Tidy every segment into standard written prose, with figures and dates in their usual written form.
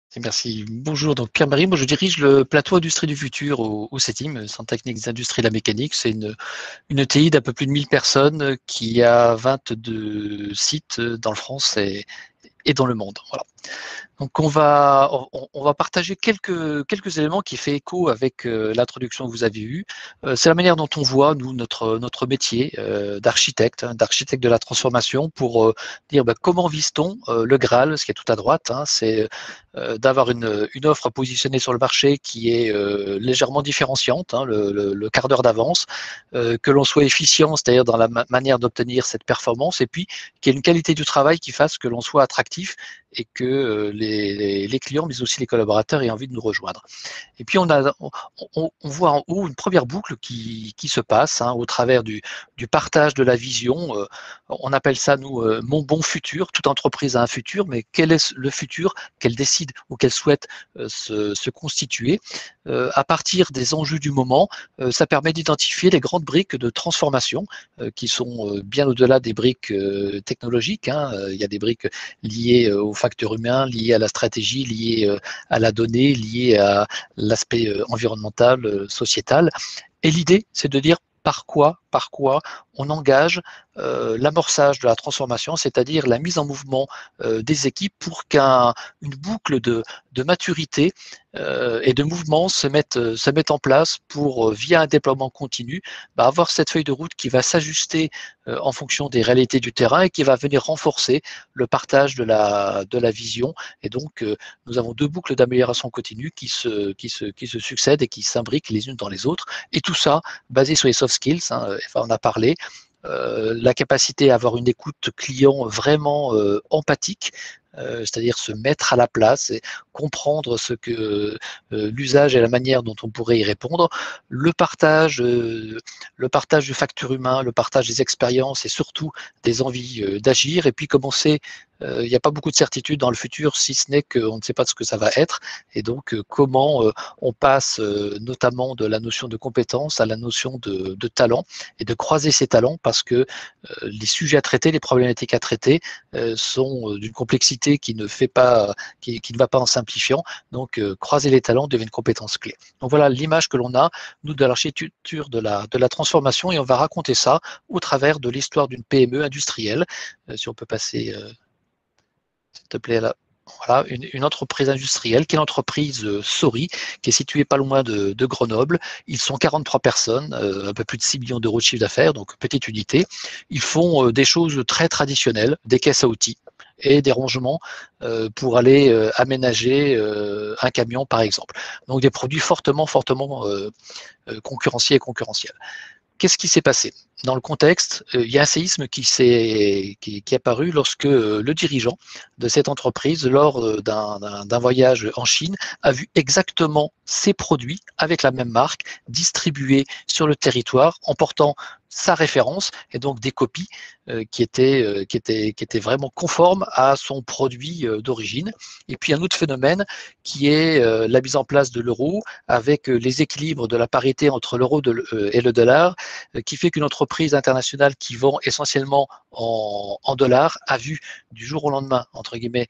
Merci. Bonjour, donc Pierre-Marie, moi je dirige le plateau Industrie du Futur au CETIM, Centre technique des industries de la mécanique. C'est une ETI d'à peu plus de 1000 personnes qui a 22 sites dans le France et dans le monde. Voilà. Donc on va partager quelques éléments qui fait écho avec l'introduction que vous avez eue. C'est la manière dont on voit, nous, notre métier d'architecte, d'architecte de la transformation pour dire comment vise-t-on le Graal, ce qui est tout à droite, c'est d'avoir une offre positionnée sur le marché qui est légèrement différenciante, le quart d'heure d'avance, que l'on soit efficient, c'est-à-dire dans la manière d'obtenir cette performance, et puis qu'il y ait une qualité du travail qui fasse que l'on soit attractif et que les clients, mais aussi les collaborateurs aient envie de nous rejoindre. Et puis on voit en haut une première boucle qui se passe au travers du partage de la vision. On appelle ça, nous, mon bon futur. Toute entreprise a un futur, mais quel est le futur qu'elle décide ou qu'elle souhaite se constituer à partir des enjeux du moment. Ça permet d'identifier les grandes briques de transformation qui sont bien au-delà des briques technologiques. Il y a des briques liées au facteur humain, liées à la stratégie, liées à la donnée, liées à l'aspect environnemental, sociétal. Et l'idée, c'est de dire par quoi on engage l'amorçage de la transformation, c'est-à-dire la mise en mouvement des équipes pour qu'une boucle de maturité et de mouvement se mette en place pour, via un déploiement continu, avoir cette feuille de route qui va s'ajuster en fonction des réalités du terrain et qui va venir renforcer le partage de la vision. Et donc, nous avons deux boucles d'amélioration continue qui se succèdent et qui s'imbriquent les unes dans les autres. Et tout ça basé sur les soft skills, on en a parlé, la capacité à avoir une écoute client vraiment empathique, c'est-à-dire se mettre à la place et comprendre ce que l'usage et la manière dont on pourrait y répondre, le partage du facteur humain, le partage des expériences et surtout des envies d'agir. Et puis, comme on sait, il n'y a pas beaucoup de certitude dans le futur, si ce n'est qu'on ne sait pas de ce que ça va être. Et donc, comment on passe notamment de la notion de compétence à la notion de talent et de croiser ces talents parce que les sujets à traiter, les problématiques à traiter sont d'une complexité qui ne va pas en simplifiant. Donc, croiser les talents devient une compétence clé. Donc voilà l'image que l'on a, nous, de l'architecture de la transformation, et on va raconter ça au travers de l'histoire d'une PME industrielle. Si on peut passer, s'il te plaît, là. Voilà, une entreprise industrielle qui est l'entreprise Sori, qui est située pas loin de Grenoble. Ils sont 43 personnes, un peu plus de 6 millions d'euros de chiffre d'affaires, donc petite unité. Ils font des choses très traditionnelles, des caisses à outils et des rangements pour aller aménager un camion, par exemple. Donc des produits fortement concurrenciels et concurrentiels. Qu'est-ce qui s'est passé? Dans le contexte, il y a un séisme qui est apparu lorsque le dirigeant de cette entreprise, lors d'un voyage en Chine, a vu exactement ces produits avec la même marque distribués sur le territoire en portant sa référence et donc des copies qui étaient vraiment conformes à son produit d'origine. Et puis un autre phénomène qui est la mise en place de l'euro avec les équilibres de la parité entre l'euro et le dollar, qui fait qu'une entreprise internationale qui vend essentiellement en dollars a vu du jour au lendemain, entre guillemets,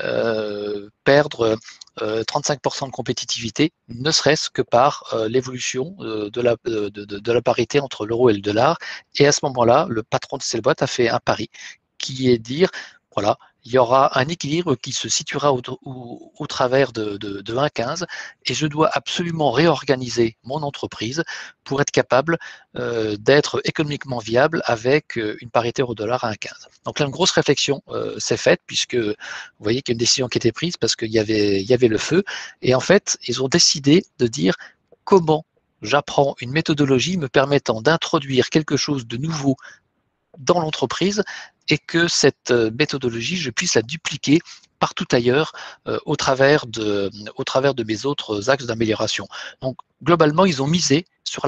perdre 35% de compétitivité, ne serait-ce que par l'évolution de la parité entre l'euro et le dollar. Et à ce moment-là, le patron de cette boîte a fait un pari qui est de dire, voilà, il y aura un équilibre qui se situera au travers de 1,15 et je dois absolument réorganiser mon entreprise pour être capable d'être économiquement viable avec une parité au dollar à 1,15. Donc là, une grosse réflexion s'est faite puisque vous voyez qu'il y a une décision qui était prise parce qu'il y avait le feu. Et en fait, ils ont décidé de dire comment j'apprends une méthodologie me permettant d'introduire quelque chose de nouveau dans l'entreprise et que cette méthodologie, je puisse la dupliquer partout ailleurs au travers de mes autres axes d'amélioration. Donc, globalement, ils ont misé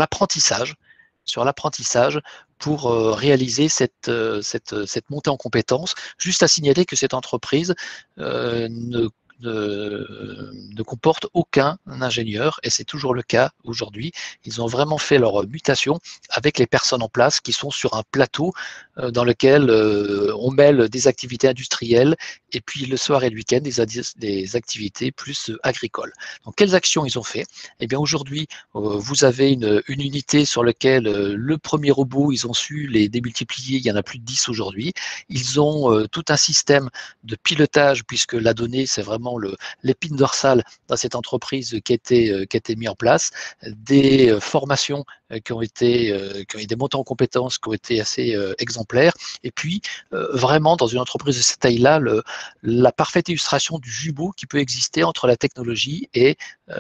sur l'apprentissage pour réaliser cette montée en compétences. Juste à signaler que cette entreprise ne ne comportent aucun ingénieur, et c'est toujours le cas aujourd'hui. Ils ont vraiment fait leur mutation avec les personnes en place qui sont sur un plateau dans lequel on mêle des activités industrielles et puis le soir et le week-end des activités plus agricoles. Donc quelles actions ils ont fait? Eh bien aujourd'hui, vous avez une unité sur laquelle le premier robot, ils ont su les démultiplier, il y en a plus de 10 aujourd'hui. Ils ont tout un système de pilotage, puisque la donnée, c'est vraiment l'épine dorsale dans cette entreprise qui a été mis en place, des formations qui ont eu des montants en compétences qui ont été assez exemplaires, et puis vraiment dans une entreprise de cette taille-là, la parfaite illustration du jumeau qui peut exister entre la technologie et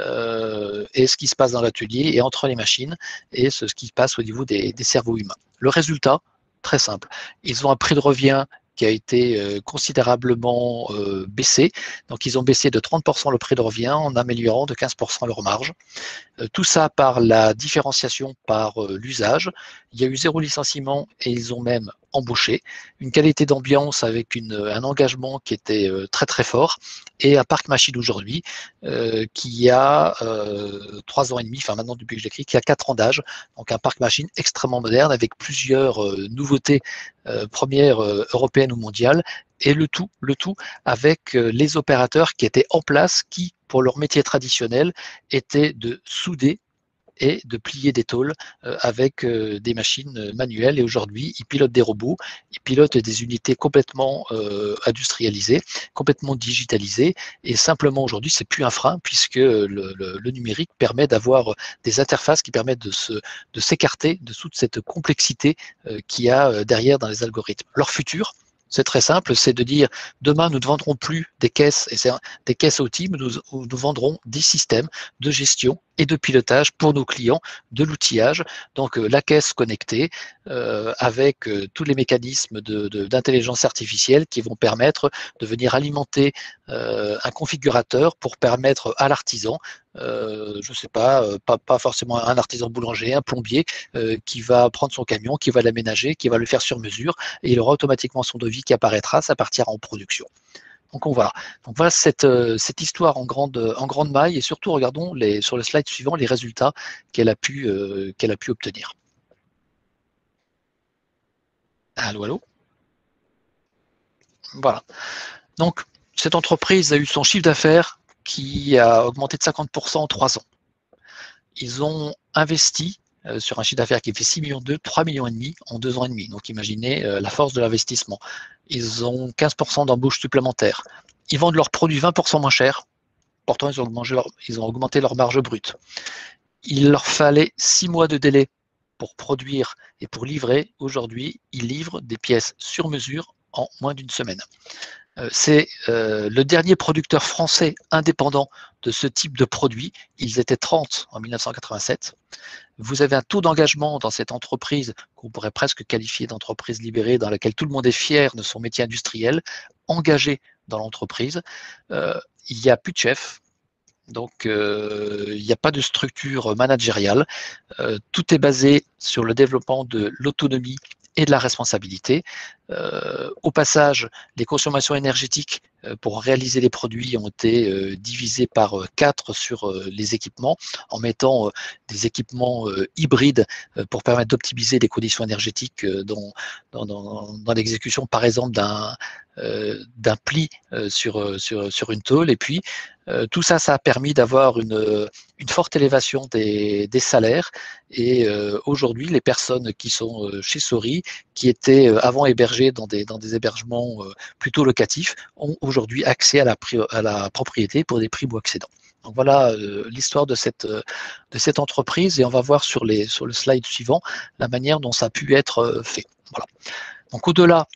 ce qui se passe dans l'atelier, et entre les machines et ce qui se passe au niveau des cerveaux humains. Le résultat, très simple, ils ont un prix de revient qui a été considérablement baissé. Donc, ils ont baissé de 30% le prix de revient en améliorant de 15% leur marge. Tout ça par la différenciation par l'usage. Il y a eu 0 licenciement et ils ont même embauché. Une qualité d'ambiance avec un engagement qui était très très fort, et un parc machine aujourd'hui qui a 3 ans et demi, enfin maintenant depuis que je l'écris, qui a 4 ans d'âge. Donc un parc machine extrêmement moderne avec plusieurs nouveautés premières européennes ou mondiales, et le tout avec les opérateurs qui étaient en place, qui, pour leur métier traditionnel, étaient de souder et de plier des tôles avec des machines manuelles. Et aujourd'hui, ils pilotent des robots, ils pilotent des unités complètement industrialisées, complètement digitalisées. Et simplement aujourd'hui, c'est plus un frein, puisque le numérique permet d'avoir des interfaces qui permettent de s'écarter de toute cette complexité qu'il y a derrière dans les algorithmes. Leur futur, c'est très simple, c'est de dire demain nous ne vendrons plus des caisses, et c'est des caisses outils, mais nous vendrons des systèmes de gestion et de pilotage pour nos clients, de l'outillage. Donc la caisse connectée avec tous les mécanismes d'intelligence artificielle qui vont permettre de venir alimenter un configurateur pour permettre à l'artisan, je ne sais pas forcément un artisan boulanger, un plombier qui va prendre son camion, qui va l'aménager, qui va le faire sur mesure, et il aura automatiquement son devis qui apparaîtra, ça partira en production. Donc voilà cette histoire en grande maille, et surtout regardons sur le slide suivant les résultats qu'elle a pu obtenir. Allô, allô. Voilà. Donc cette entreprise a eu son chiffre d'affaires qui a augmenté de 50% en 3 ans. Ils ont investi sur un chiffre d'affaires qui fait 6,2 millions, 3,5 millions en 2 ans et demi. Donc imaginez la force de l'investissement. Ils ont 15% d'embauche supplémentaire. Ils vendent leurs produits 20% moins cher. Pourtant, ils ont augmenté leur marge brute. Il leur fallait 6 mois de délai pour produire et pour livrer. Aujourd'hui, ils livrent des pièces sur mesure en moins d'une semaine. C'est le dernier producteur français indépendant de ce type de produit. Ils étaient 30 en 1987. Vous avez un taux d'engagement dans cette entreprise qu'on pourrait presque qualifier d'entreprise libérée, dans laquelle tout le monde est fier de son métier industriel, engagé dans l'entreprise. Il n'y a plus de chef. Donc, il n'y a pas de structure managériale. Tout est basé sur le développement de l'autonomie et de la responsabilité. Au passage, les consommations énergétiques pour réaliser les produits ont été divisées par 4 sur les équipements, en mettant des équipements hybrides pour permettre d'optimiser les conditions énergétiques dans l'exécution, par exemple, d'un pli sur une tôle. Et puis, tout ça, ça a permis d'avoir une forte élévation des salaires. Et aujourd'hui, les personnes qui sont chez Sori, qui étaient avant hébergées dans des hébergements plutôt locatifs, ont aujourd'hui accès à la propriété pour des prix accédants. Donc voilà l'histoire de cette entreprise, et on va voir sur le slide suivant la manière dont ça a pu être fait. Voilà. Donc au-delà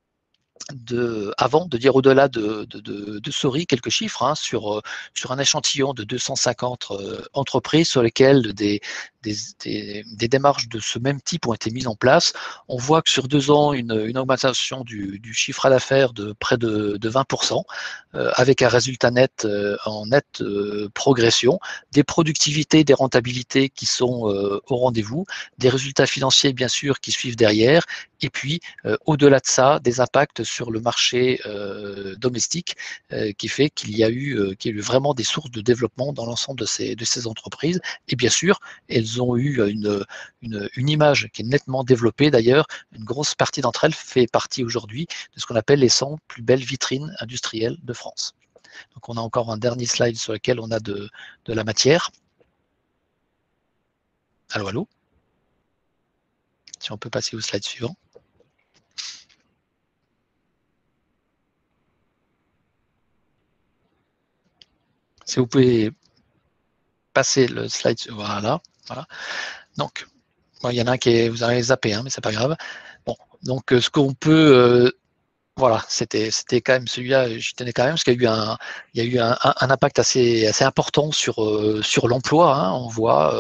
au-delà de Sori, quelques chiffres sur un échantillon de 250 entreprises sur lesquelles des des démarches de ce même type ont été mises en place. On voit que sur 2 ans, une augmentation du chiffre d'affaires de près de 20%, avec un résultat net en nette progression, des productivités, des rentabilités qui sont au rendez-vous, des résultats financiers bien sûr qui suivent derrière, et puis au-delà de ça, des impacts sur le marché domestique qui fait qu'il y a eu vraiment des sources de développement dans l'ensemble de ces entreprises. Et bien sûr, elles ont eu une image qui est nettement développée. D'ailleurs, une grosse partie d'entre elles fait partie aujourd'hui de ce qu'on appelle les 100 plus belles vitrines industrielles de France. Donc on a encore un dernier slide sur lequel on a de la matière. Allô, allô? Si on peut passer au slide suivant. Si vous pouvez passer le slide, voilà. Donc, bon, il y en a un qui vous avez zappé, hein, mais c'est pas grave. Bon, donc ce qu'on peut voilà, c'était quand même celui-là, j'y tenais quand même, parce qu'il y a eu un impact assez important sur l'emploi. Hein. On voit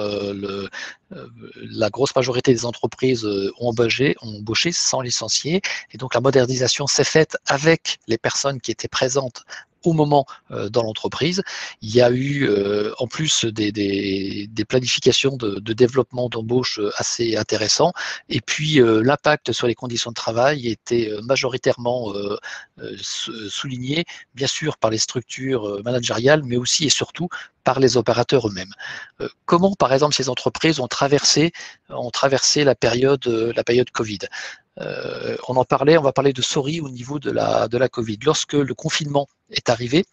la grosse majorité des entreprises ont embauché sans licencier, et donc la modernisation s'est faite avec les personnes qui étaient présentes au moment dans l'entreprise. Il y a eu en plus des planifications de développement d'embauche assez intéressants. Et puis l'impact sur les conditions de travail était majoritairement souligné, bien sûr par les structures managériales, mais aussi et surtout par les opérateurs eux-mêmes. Comment, par exemple, ces entreprises ont traversé la période Covid? On va parler de Sori au niveau de la Covid. Lorsque le confinement est arrivé,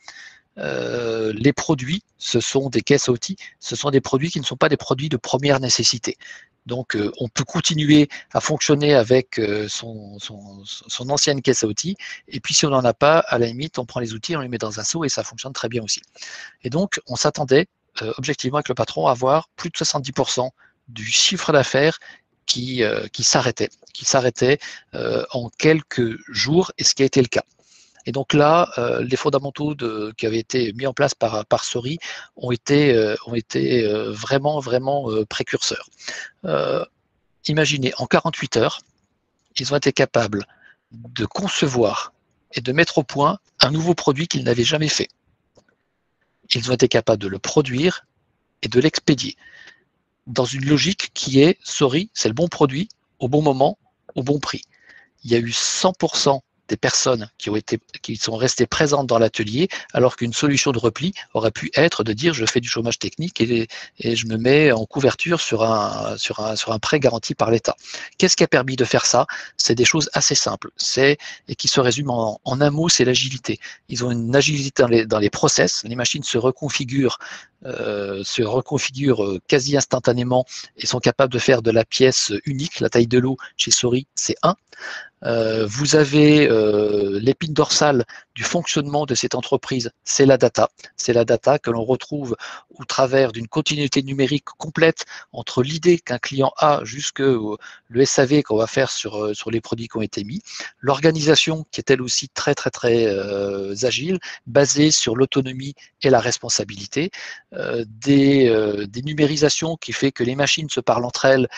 les produits, ce sont des caisses à outils, ce sont des produits qui ne sont pas des produits de première nécessité. Donc, on peut continuer à fonctionner avec son ancienne caisse à outils, et puis si on n'en a pas, à la limite, on prend les outils, on les met dans un seau, et ça fonctionne très bien aussi. Et donc, on s'attendait, objectivement avec le patron, à avoir plus de 70% du chiffre d'affaires qui s'arrêtait en quelques jours, et ce qui a été le cas. Et donc là, les fondamentaux qui avaient été mis en place par Sori ont été vraiment précurseurs. Imaginez, en 48 heures, ils ont été capables de concevoir et de mettre au point un nouveau produit qu'ils n'avaient jamais fait. Ils ont été capables de le produire et de l'expédier dans une logique qui est Sori, c'est le bon produit, au bon moment, au bon prix. Il y a eu 100% des personnes qui sont restées présentes dans l'atelier, alors qu'une solution de repli aurait pu être de dire je fais du chômage technique et je me mets en couverture sur un prêt garanti par l'État. Qu'est-ce qui a permis de faire ça? C'est des choses assez simples, et qui se résument en un mot, c'est l'agilité. Ils ont une agilité dans les process, les machines se reconfigurent quasi instantanément et sont capables de faire de la pièce unique. La taille de l'eau chez Sori, c'est 1. Vous avez l'épine dorsale du fonctionnement de cette entreprise, c'est la data. C'est la data que l'on retrouve au travers d'une continuité numérique complète entre l'idée qu'un client a jusque le SAV qu'on va faire sur les produits qui ont été mis. L'organisation qui est elle aussi très agile, basée sur l'autonomie et la responsabilité. Des numérisations qui fait que les machines se parlent entre elles,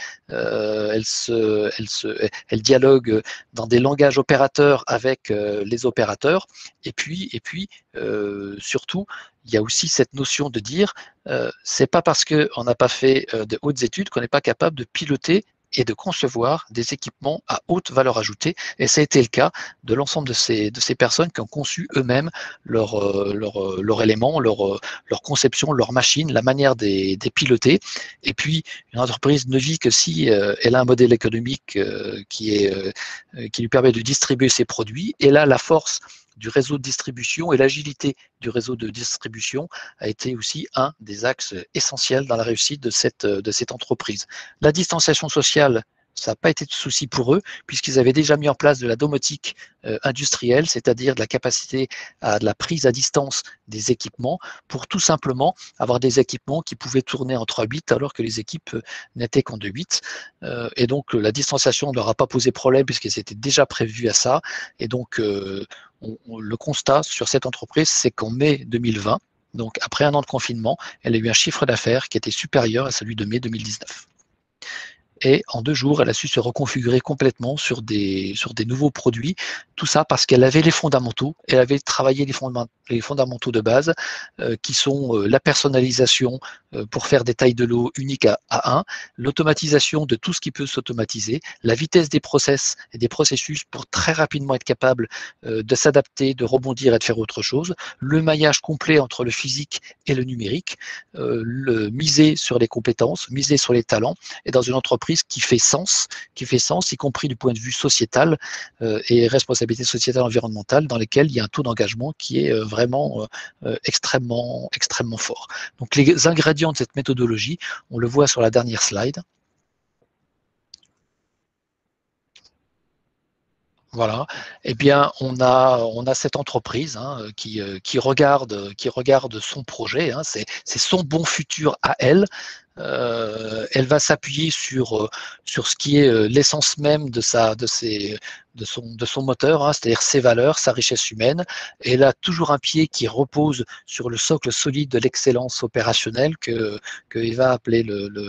elles dialoguent dans des langages opérateurs avec les opérateurs. Et puis surtout, il y a aussi cette notion de dire, c'est pas parce qu'on n'a pas fait de hautes études qu'on n'est pas capable de piloter et de concevoir des équipements à haute valeur ajoutée. Et ça a été le cas de l'ensemble de ces personnes qui ont conçu eux-mêmes leur élément, leur conception, leur machine, la manière des piloter. Et puis, une entreprise ne vit que si elle a un modèle économique qui lui permet de distribuer ses produits. Et là, la force du réseau de distribution et l'agilité du réseau de distribution a été aussi un des axes essentiels dans la réussite de cette entreprise. La distanciation sociale, ça n'a pas été de souci pour eux, puisqu'ils avaient déjà mis en place de la domotique industrielle, c'est-à-dire de la capacité à de la prise à distance des équipements, pour tout simplement avoir des équipements qui pouvaient tourner en 3 bits, alors que les équipes n'étaient qu'en 2 bits. Et donc la distanciation ne leur a pas posé problème, puisqu'ils étaient déjà prévus à ça. Et donc le constat sur cette entreprise, c'est qu'en mai 2020, Donc après un an de confinement, elle a eu un chiffre d'affaires qui était supérieur à celui de mai 2019. Et en 2 jours, elle a su se reconfigurer complètement sur des nouveaux produits. Tout ça parce qu'elle avait les fondamentaux, elle avait travaillé les fondamentaux de base, qui sont la personnalisation pour faire des tailles de lot uniques à 1, l'automatisation de tout ce qui peut s'automatiser, la vitesse des process et des processus pour très rapidement être capable de s'adapter, de rebondir et de faire autre chose, le maillage complet entre le physique et le numérique, miser sur les compétences, miser sur les talents, et dans une entreprise qui fait sens, y compris du point de vue sociétal et responsabilité sociétale environnementale, dans lesquelles il y a un taux d'engagement qui est vraiment extrêmement fort. Donc les ingrédients de cette méthodologie, on le voit sur la dernière slide. Voilà. Eh bien, on a cette entreprise qui regarde son projet. C'est son bon futur à elle. Elle va s'appuyer sur ce qui est l'essence même de son moteur, c'est-à-dire ses valeurs, sa richesse humaine. Et elle a toujours un pied qui repose sur le socle solide de l'excellence opérationnelle que Eva appelait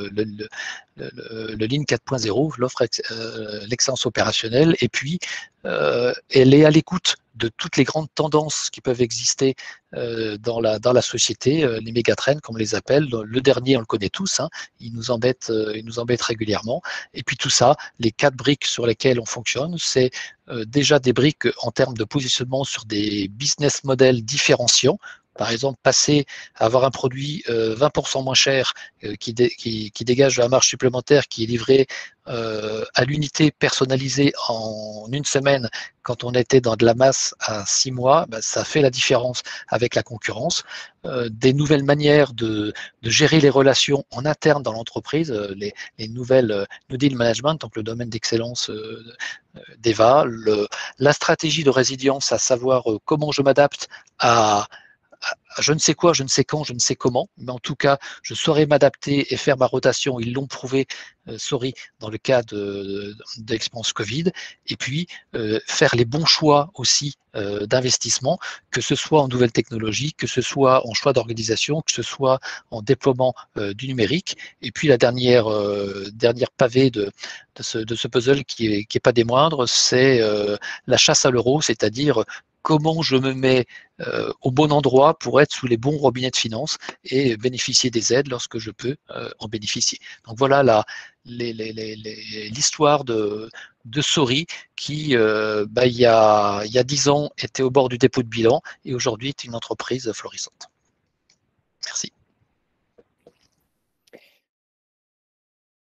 le Lean 4.0, l'excellence opérationnelle. Et puis, elle est à l'écoute de toutes les grandes tendances qui peuvent exister dans la société, les mégatrends, comme on les appelle. Le dernier, on le connaît tous, il nous embête régulièrement. Et puis tout ça, les 4 briques sur lesquelles on fonctionne, c'est déjà des briques en termes de positionnement sur des business models différenciants. Par exemple, passer à avoir un produit 20% moins cher qui dégage de la marge supplémentaire, qui est livré à l'unité personnalisée en 1 semaine, quand on était dans de la masse à 6 mois, ça fait la différence avec la concurrence. Des nouvelles manières de gérer les relations en interne dans l'entreprise, les nouvelles New Deal Management, donc le domaine d'excellence d'Eva, la stratégie de résilience, à savoir comment je m'adapte à je ne sais quoi, je ne sais quand, je ne sais comment, mais en tout cas, je saurais m'adapter et faire ma rotation. Ils l'ont prouvé, dans le cas de l'expérience Covid. Et puis, faire les bons choix aussi d'investissement, que ce soit en nouvelles technologies, que ce soit en choix d'organisation, que ce soit en déploiement du numérique. Et puis, la dernière pavé de ce puzzle qui est pas des moindres, c'est la chasse à l'euro, c'est-à-dire comment je me mets au bon endroit pour être sous les bons robinets de finances et bénéficier des aides lorsque je peux en bénéficier. Donc voilà l'histoire de Sori qui, il y a 10 ans, était au bord du dépôt de bilan et aujourd'hui est une entreprise florissante.